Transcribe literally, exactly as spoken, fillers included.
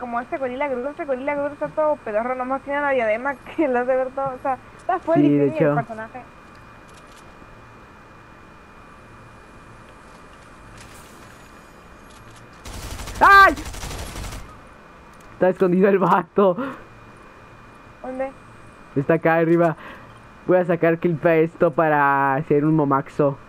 como este gorila Groot, este gorila Groot está todo pedorro, nomás tiene la diadema que lo hace ver todo, o sea, está full Sí, de difícil el hecho. personaje. ¡Ay! Está escondido el vato. ¿Dónde? Está acá arriba. Voy a sacar clip a esto para hacer un momaxo.